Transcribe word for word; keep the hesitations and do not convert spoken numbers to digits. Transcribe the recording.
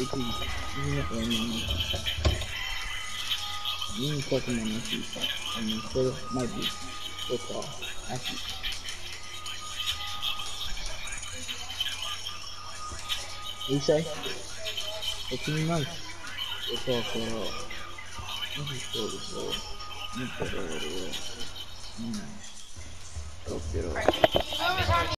monkey. Even if I'm a monkey. You ain't talking about monkey. I mean, so might be. So far. Actually. What you say? It's pretty nice. It's all called. What's it called? It's called. Let me put it over there. Mm. Go get it.